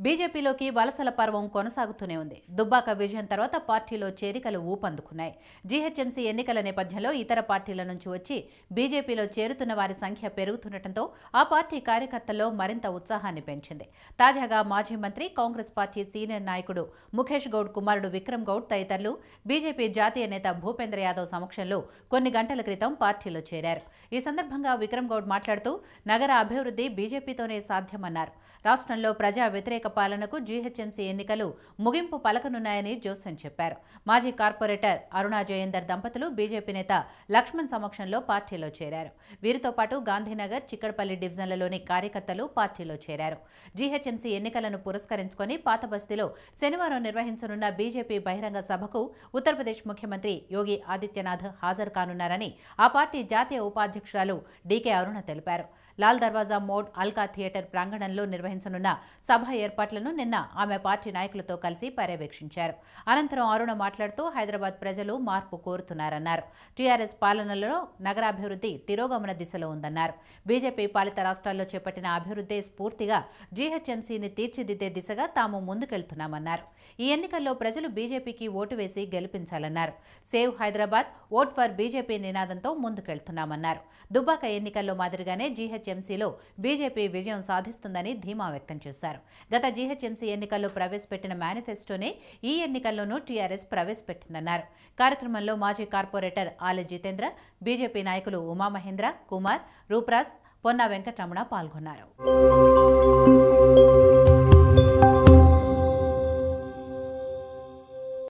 బీజేపీలోకి వలసల పర్వం కొనసాగుతూనే ఉంది. దుబ్బాక విజయం తర్వాత పార్టీలో చేరికలు ఊపందుకున్నాయి. జీహెచ్ఎంసీ ఎన్నికల నేపథ్యంలో ఇతర పార్టీల నుంచి వచ్చి బీజేపీలో చేరుతున్న వారి సంఖ్య పెరుగుతుండటంతో ఆ పార్టీ కార్యకర్తల్లో మరింత ఉత్సాహాన్ని పెంచింది. తాజాగా మాజీ మంత్రి, కాంగ్రెస్ పార్టీ సీనియర్ నాయకుడు ముఖేష్ గౌడ్ కుమారుడు విక్రమ్ గౌడ్ తదితరులు బీజేపీ జాతీయ నేత భూపేంద్ర యాదవ్ సమక్షంలో కొన్ని గంటల క్రితం పార్టీలో చేరారు. ఈ సందర్భంగా విక్రమ్ గౌడ్ మాట్లాడుతూ నగర అభివృద్ధి బీజేపీతోనే సాధ్యమన్నారు. రాష్ట్రంలో ప్రజా వ్యతిరేక పాలనకు జీహెచ్ఎంసీ ఎన్నికలు ముగింపు పలకనున్నాయని జోసెన్ చెప్పారు. మాజీ కార్పొరేటర్ అరుణా జయేందర్ దంపతులు బీజేపీ నేత లక్ష్మణ్ సమక్షంలో పార్టీలో చేరారు. వీరితో పాటు గాంధీనగర్, చిక్కడపల్లి డివిజన్లలోని కార్యకర్తలు పార్టీలో చేరారు. జీహెచ్ఎంసీ ఎన్నికలను పురస్కరించుకొని పాతబస్తీలో శనివారం నిర్వహించనున్న బీజేపీ బహిరంగ సభకు ఉత్తరప్రదేశ్ ముఖ్యమంత్రి యోగి ఆదిత్యనాథ్ హాజరు కానున్నారని ఆ పార్టీ జాతీయ ఉపాధ్యక్షురాలు డీకే అరుణ తెలిపారు. లాల్ దర్వాజా మోడ్ అల్కా థియేటర్ ప్రాంగణంలో నిర్వహించనున్న సభ ఏర్పాట్లను నిన్న ఆమె పార్టీ నాయకులతో కలిసి పర్యవేక్షించారు. అనంతరం అరుణ మాట్లాడుతూ హైదరాబాద్ ప్రజలు మార్పు కోరుతున్నారన్నారు. TRS పాలనలో నగరాభివృద్ధి తిరోగమన దిశలో ఉందన్నారు. బీజేపీ పాలిత రాష్ట్రాల్లో చేపట్టిన అభివృద్ధి స్ఫూర్తిగా జీహెచ్ఎంసీని తీర్చిదిద్దే దిశగా తాము ముందుకెళ్తున్నామన్నారు. ఈ ఎన్నికల్లో ప్రజలు బీజేపీకి ఓటు వేసి గెలిపించాలన్నారు. Save Hyderabad, vote for BJP నినాదంతో ముందుకెళ్తున్నామన్నారు. దుబ్బాక ఎన్నికల్లో మాదిరిగానే జీహెచ్ఎంసీలో బీజేపీ విజయం సాధిస్తుందని ధీమా వ్యక్తం చేశారు. గత జీహెచ్ఎంసీ ఎన్నికల్లో ప్రవేశపెట్టిన మేనిఫెస్టోనే ఈ ఎన్నికల్లోనూ TRS ప్రవేశపెట్టిందన్నారు. కార్యక్రమంలో మాజీ కార్పొరేటర్ ఆలె జితేంద్ర, బీజేపీ నాయకులు ఉమామహేంద్ర, కుమార్, రూప్రాజ్, పొన్నా వెంకటరమణ పాల్గొన్నారు.